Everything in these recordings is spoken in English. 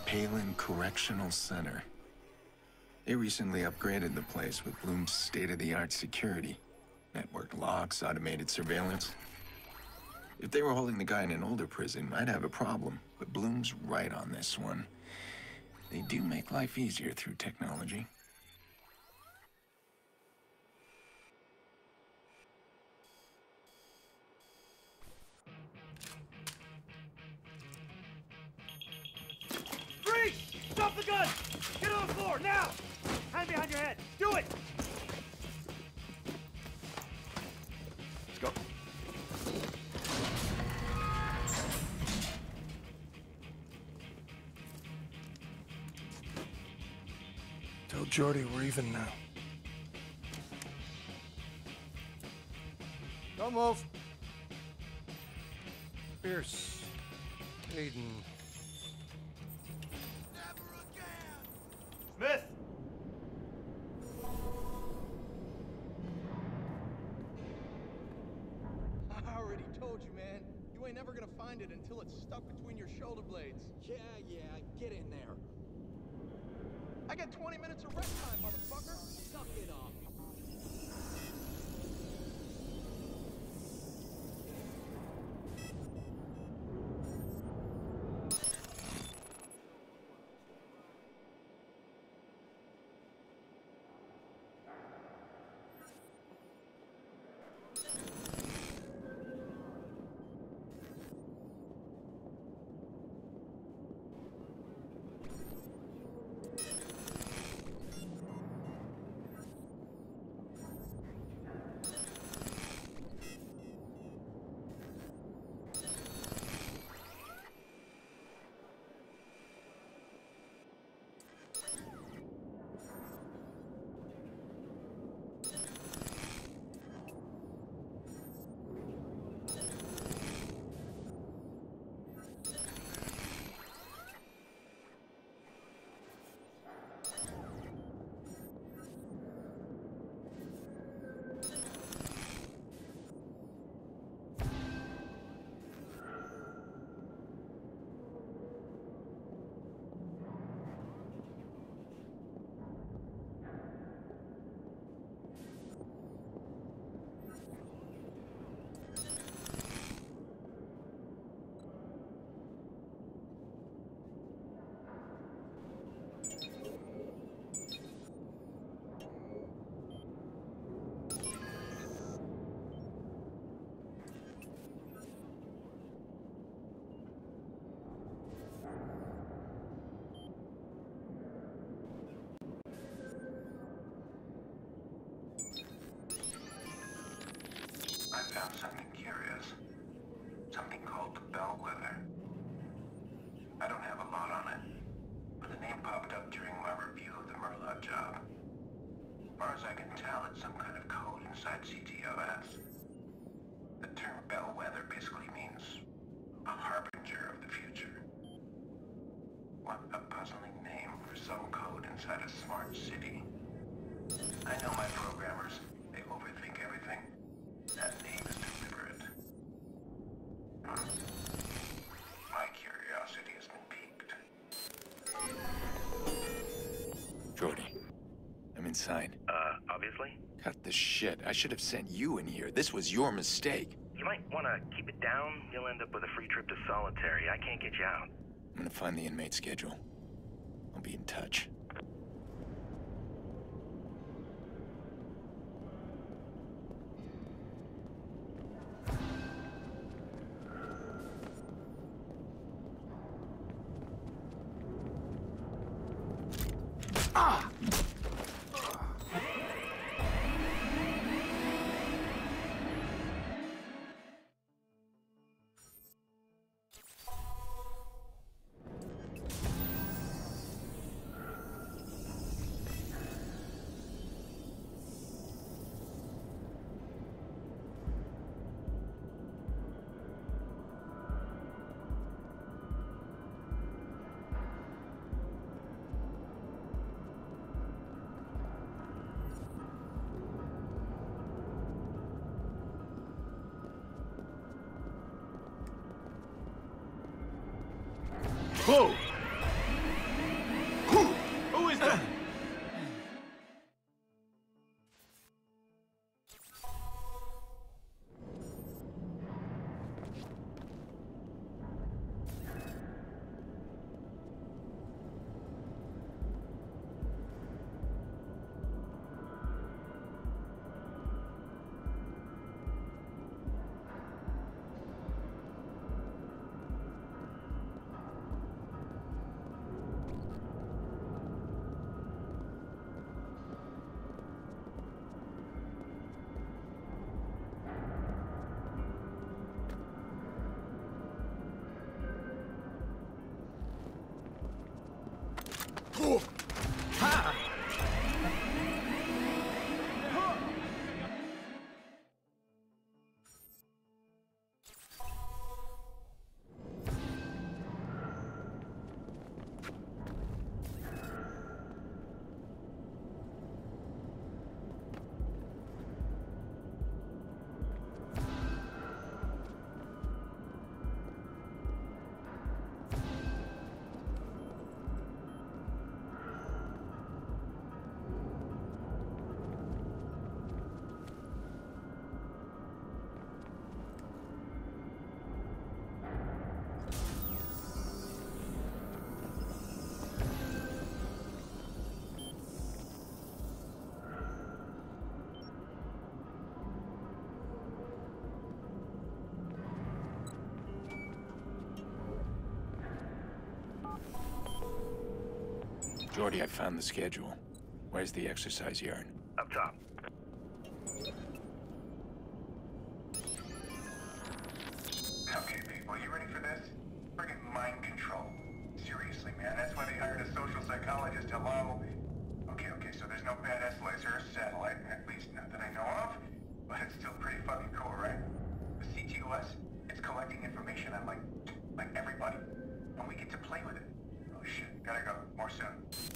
Palin Correctional Center. They recently upgraded the place with Bloom's state-of-the-art security. Network locks, automated surveillance. If they were holding the guy in an older prison, I'd have a problem. But Bloom's right on this one. They do make life easier through technology. Freeze! Stop the gun! Get on the floor, now! Hand behind your head! Do it! Let's go. Tell Jordy we're even now. Don't move. Pierce. Aiden. Smith! I already told you, man. You ain't never gonna find it until it's stuck between your shoulder blades. Yeah, get in there. I got 20 minutes of rest time, motherfucker. Suck it up. I found something curious. Something called the Bellwether. I don't have a lot on it, but the name popped up during my review of the Murloc job. As far as I can tell, it's some kind of code inside CTOS. The term Bellwether basically means a harbinger of the future. What a puzzling name for some code inside a smart city. I know my programmers, they overthink everything. That name is deliberate. My curiosity has been piqued. Jordy, I'm inside. Obviously? Cut the shit. I should have sent you in here. This was your mistake. You might want to keep it down. You'll end up with a free trip to solitary. I can't get you out. I'm gonna find the inmate schedule. I'll be in touch. Whoa! Jordy, I found the schedule. Where's the exercise yard? Up top. Okay, people, you ready for this? Friggin' mind control. Seriously, man, that's why they hired a social psychologist, hello? Okay, so there's no badass laser or satellite, at least not that I know of, but it's still pretty fucking cool, right? The CTOS, it's collecting information on, like everybody, and we get to play with it. Oh shit, gotta go. More soon.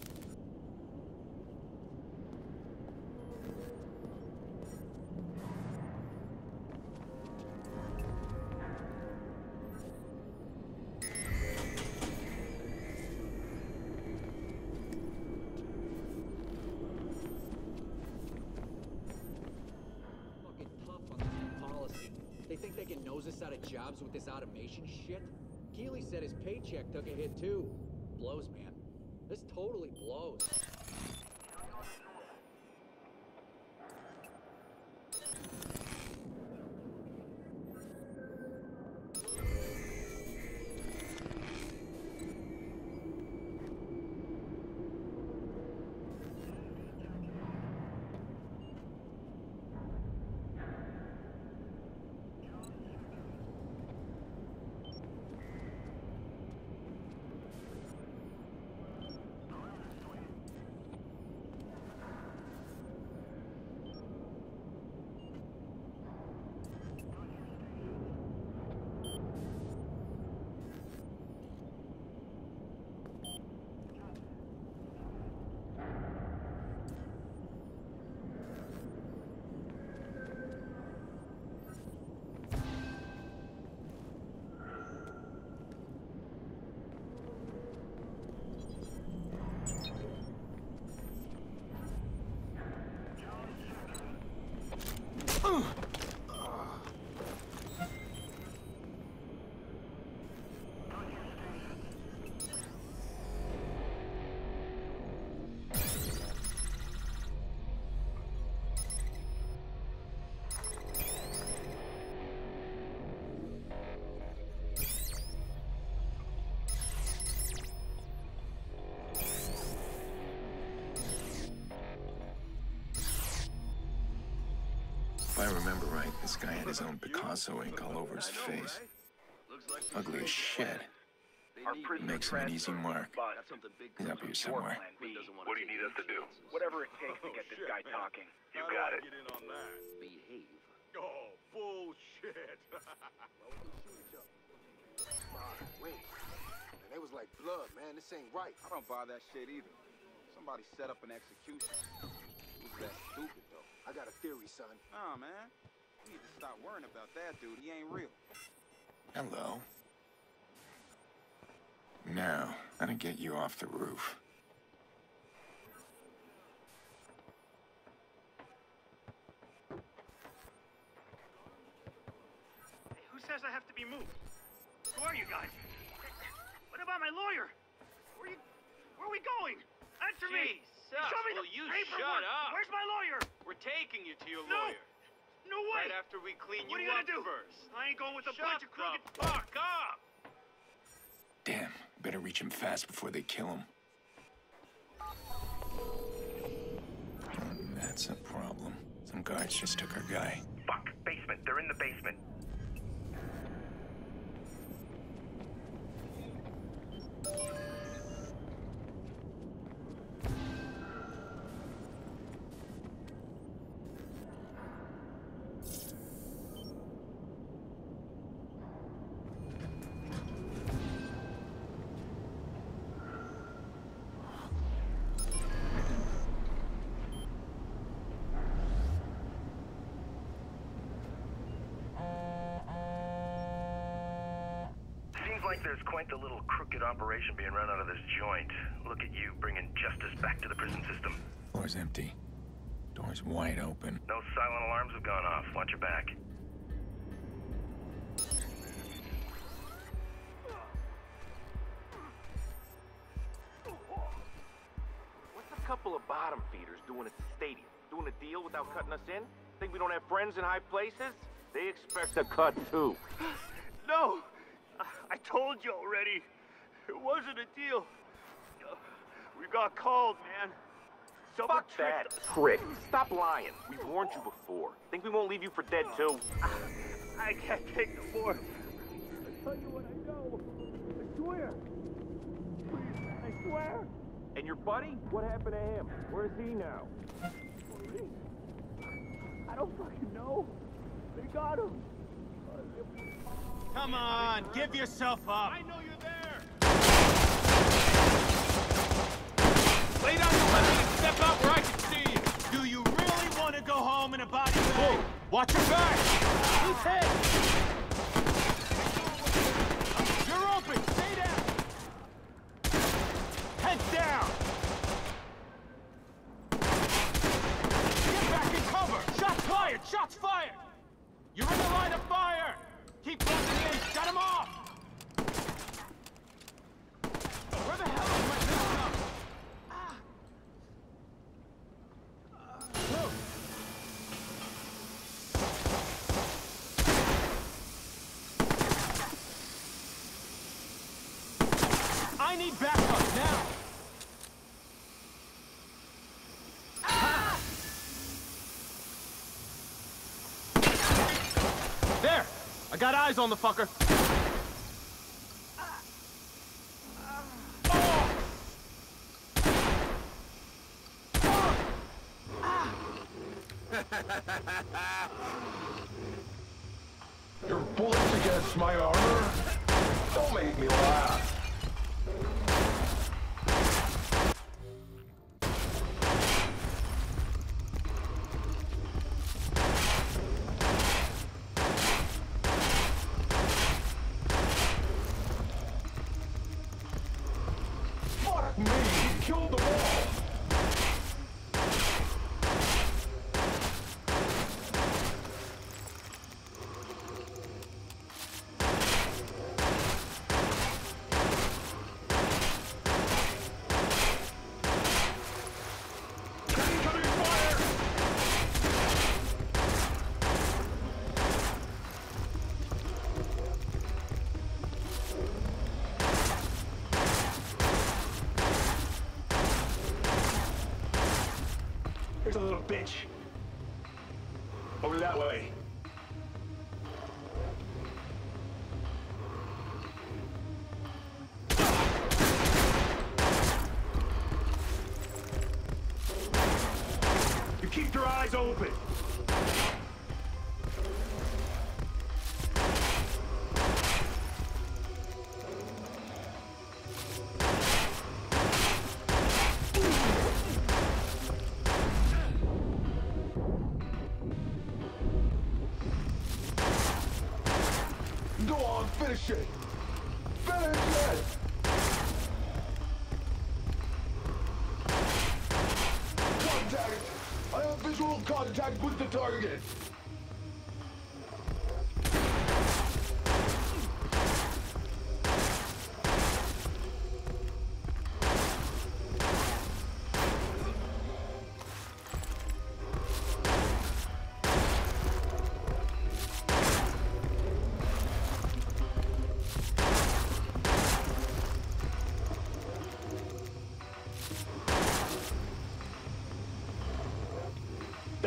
They think they can nose us out of jobs with this automation shit? Keeley said his paycheck took a hit too. Blows, man. This totally blows. If I remember right, this guy had his own Picasso ink all over his face. Ugly as shit. Makes him an easy mark. He's up here somewhere. What do you need us to do? Whatever it takes to get this guy talking. You got it. Behave. Oh, bullshit. Wait. Man, they was like blood, man. This ain't right. I don't buy that shit either. Somebody set up an execution. Who's that stupid, though? I got a theory, son. Nah, man. You need to stop worrying about that dude. He ain't real. Hello. Now, gotta get you off the roof. move! Who are you guys? What about my lawyer? Where are we going? Answer me! Show me the paperwork! Shut up! Where's my lawyer? We're taking you to your No! lawyer. No way! Right after we clean What are you you up gonna do? first. I ain't going with a Shut bunch of crooked... the fuck up! Damn, better reach him fast before they kill him. That's a problem. Some guards just took our guy. Fuck, basement. They're in the basement. Like there's quite the little crooked operation being run out of this joint. Look at you bringing justice back to the prison system. Floor's empty. Door's wide open. No silent alarms have gone off. Watch your back. What's a couple of bottom feeders doing at the stadium? Doing a deal without cutting us in? Think we don't have friends in high places? They expect a cut too. No! I told you already. It wasn't a deal. We got called, man. Someone Fuck that trick. Stop lying. We've warned you before. Think we won't leave you for dead too? I can't take no more. I tell you when I go. I swear. Please, man, I swear. And your buddy? What happened to him? Where is he now? I don't fucking know. They got him. Come on, give yourself up. I know you're there. Lay down your weapon and step out where I can see you. Do you really want to go home in a body bag? Watch your back. Who's hit? You're open. Stay down. Head down. Get back in cover. Shots fired. Shots fired. You're in the line of fire. Keep closing in! Shut him off! Where the hell is my gun? I need backup now! There! I got eyes on the fucker. Your bullets against my armor? Don't make me laugh. Fuck me, you killed them all. Here's a little bitch. Over that way. You keep your eyes open. Go on, finish it! Finish it! Contact! I have visual contact with the target!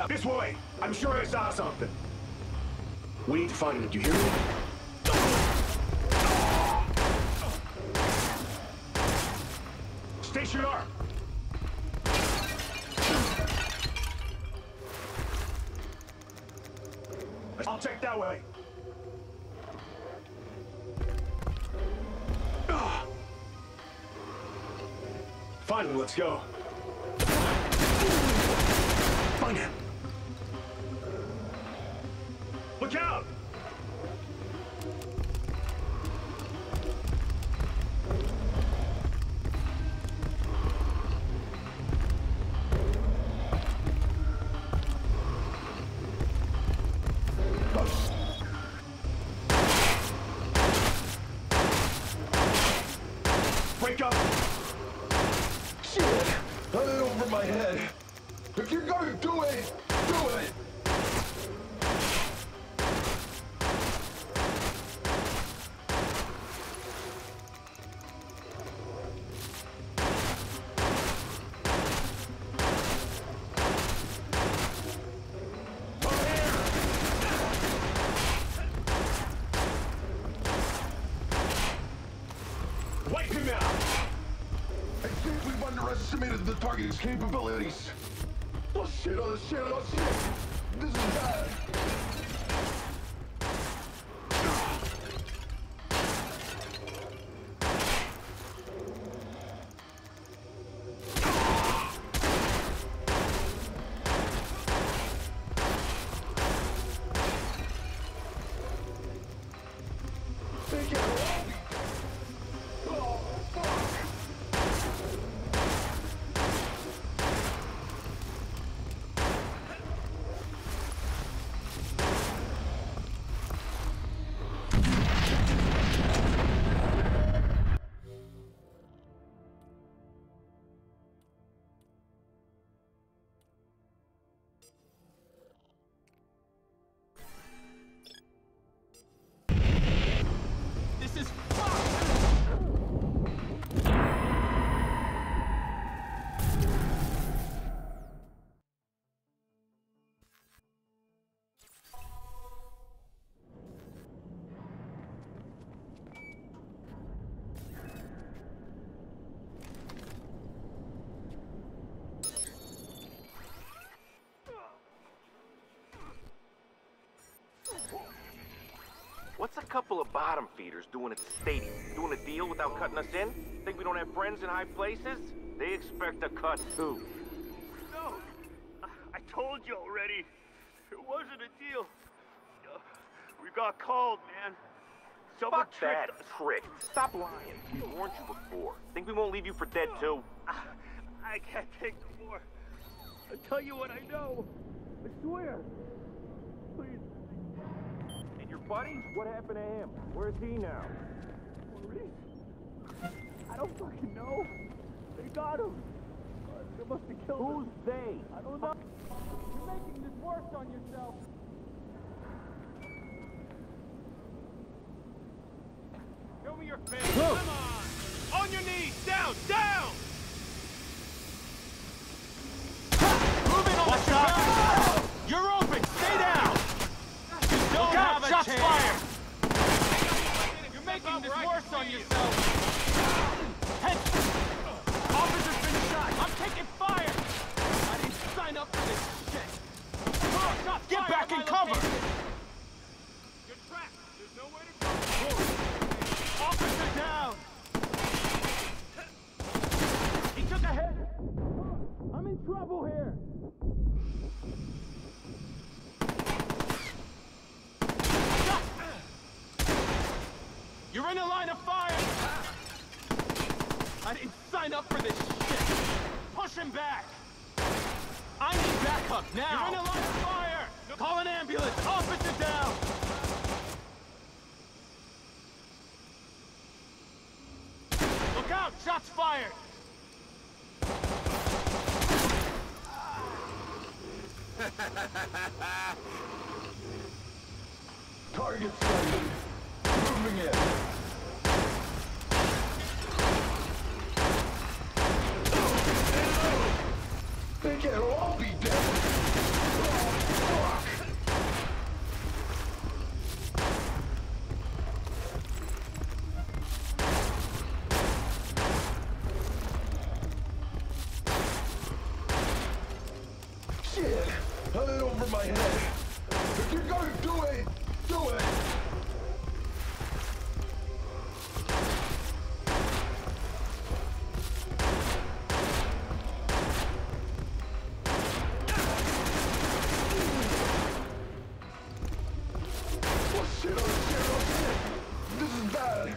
up. This way. I'm sure I saw something. We need to find it. Do you hear me? Stay sharp. I'll check that way. Finally, let's go. Find him. Look out! Break up! Shit! I'm in over my head. If you're gonna do it, do it! Wipe him out! I think we've underestimated the target's capabilities. Oh shit, oh shit, oh shit! This is bad! They can't hold me! Oh, fuck! This is What's a couple of bottom feeders doing at the stadium? Doing a deal without cutting us in? Think we don't have friends in high places? They expect a cut too. No, I told you already. It wasn't a deal. We got called, man. Someone Fuck that tricked us. trick. Stop lying. We warned you before. Think we won't leave you for dead too? I can't take no more. I'll tell you what I know. I swear. Please. And your buddy? What happened to him? Where's he now? Maurice? I don't fucking know. They got him. They must have killed him. Who's they? I don't know. You're making this worse on yourself. Show me your face. Come on. On your knees. Down. Down. Move in on the shot. You're open. Stay down. You don't have a Shots chance. fired. You're making this worse on yourself. Head. Officer's been shot. I'm taking fire. I didn't sign up for this shit. Get back in cover. You're trapped. There's nowhere to go. Officer down. He took a hit. I'm in trouble here. You're in the line of fire! I didn't sign up for this shit! Push him back! I need backup now! You're in the line of fire! Call an ambulance! Officer down! Look out! Shots fired! Target sighted. Moving in. They can't all be dead. over my head. If you're gonna do it, do it. Oh shit, oh shit, oh shit. This is bad.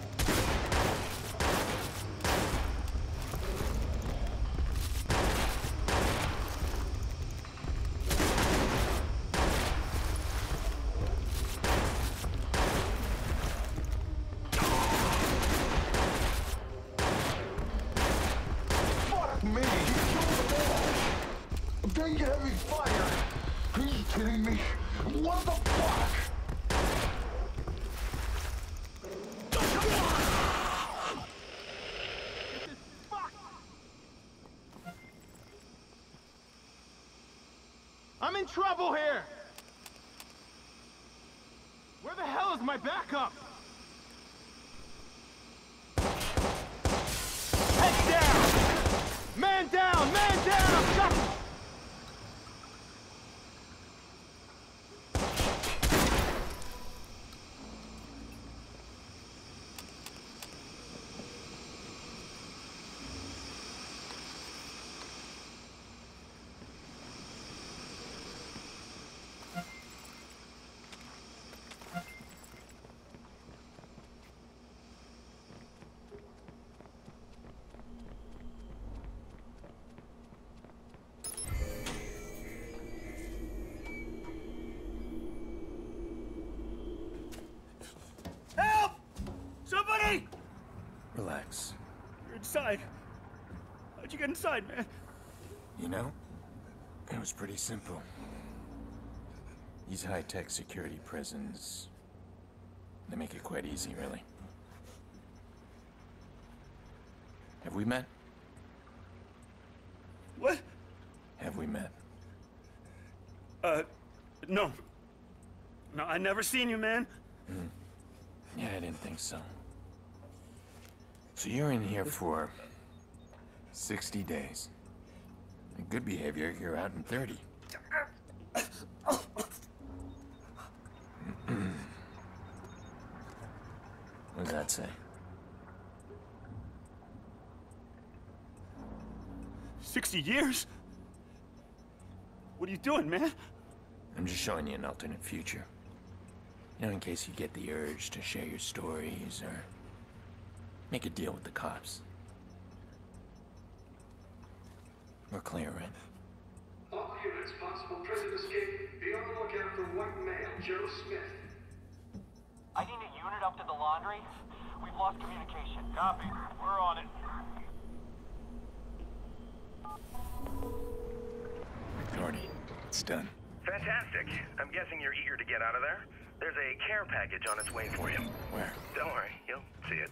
Me, he killed them all. Big heavy fire. Are you kidding me? What the fuck? I'm in trouble here! Where the hell is my backup? Head down! Man down! Man down! Shut. Relax. You're inside. How'd you get inside, man? You know, it was pretty simple. These high-tech security prisons, they make it quite easy, really. Have we met? What? Have we met? No. No, I never seen you, man. Yeah, I didn't think so. So you're in here for 60 days. In good behavior, you're out in 30. What does that say? 60 years? What are you doing, man? I'm just showing you an alternate future. You know, in case you get the urge to share your stories or make a deal with the cops. We're clear, right? All units, possible prison escape. Be on the lookout for white male Joe Smith. I need a unit up to the laundry. We've lost communication. Copy. We're on it. Jordy, it's done. Fantastic. I'm guessing you're eager to get out of there? There's a care package on its way for you. Where? Don't worry, you'll see it.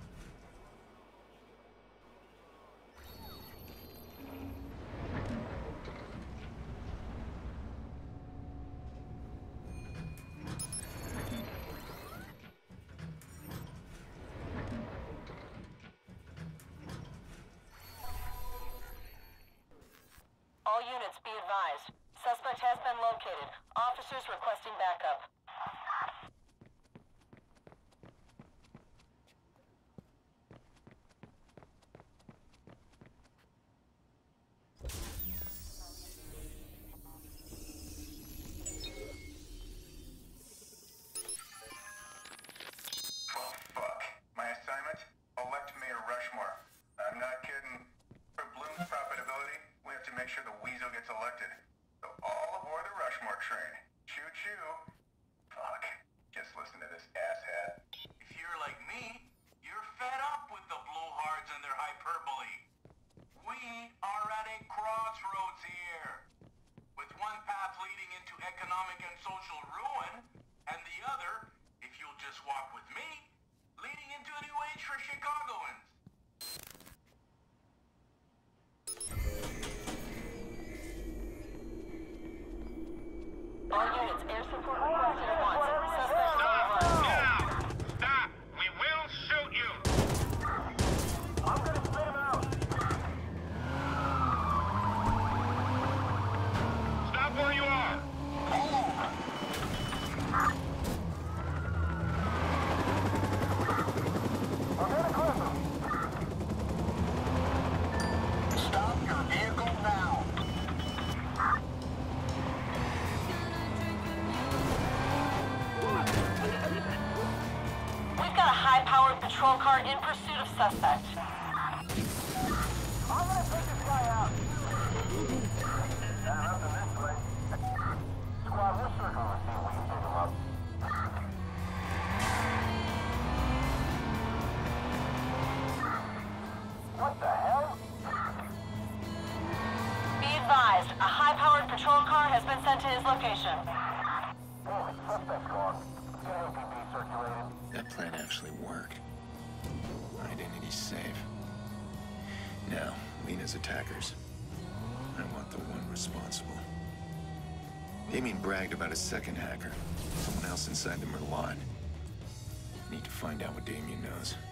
All units be advised. Suspect has been located. Officers requesting backup. Well, fuck. My assignment? Elect Mayor Rushmore. I'm not kidding. For Bloom's profitability, we have to make sure the weasel gets elected. So all aboard the Rushmore train. Choo-choo. Fuck. Just listen to this asshat. If you're like me, you're fed up with the blowhards and their hyperbole. We are at a crossroads here. With one path leading into economic and social ruin, and the other, if you'll just walk with me, leading into a new age for Chicagoans. All units, air support requested at once. Suspect is over. Now! Stop! We will shoot you! I'm gonna spit him out. Stop where you are! car in pursuit of suspect. I'm gonna take this guy out. Nothing this way. Squad, we'll circle and see if we can pick him up. What the hell? Be advised, a high-powered patrol car has been sent to his location. Damn it, suspect's gone. Get LPB circulated. That plan actually worked. Identity's safe. Now, Lena's attackers. I want the one responsible. Damien bragged about a second hacker. Someone else inside the Merlot. Need to find out what Damien knows.